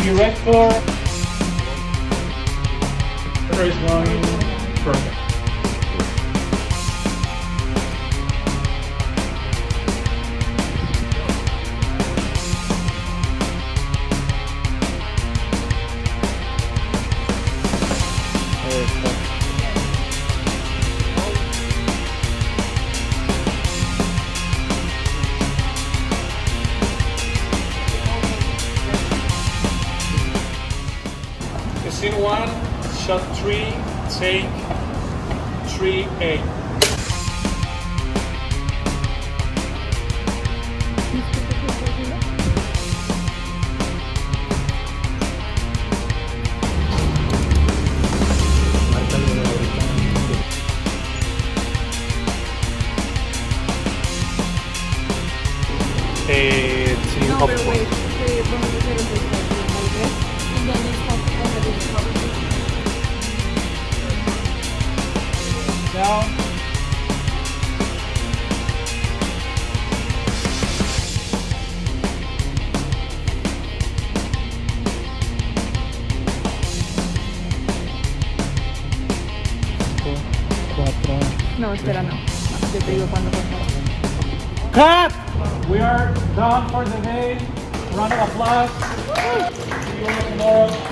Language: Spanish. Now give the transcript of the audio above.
director. Is going perfect. Scene 1, shot 3, take 3A. No, pero wait, vamos a hacer un descanso, and then it's Down. No, espera, no. Yo te digo cuándo, por favor. Cut! We are done for the day. Round of applause. See you all tomorrow.